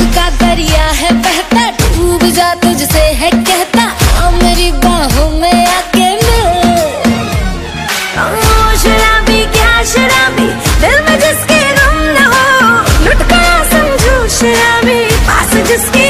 का दरिया है बहता, डूब जा तुझसे है कहता, आ मेरी बाहों में आके मिल। शराबी क्या शराबी, दिल में जिसके गम न हो, लुट गया समझो शराबी, पास जिसके